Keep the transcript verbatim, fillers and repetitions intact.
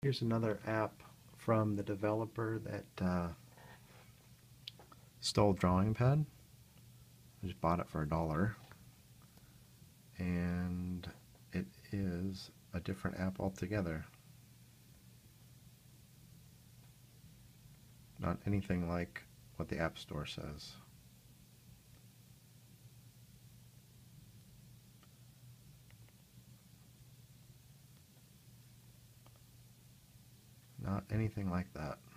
Here's another app from the developer that uh, stole Drawing Pad. I just bought it for a dollar. And it is a different app altogether. Not anything like what the App Store says. Not anything like that.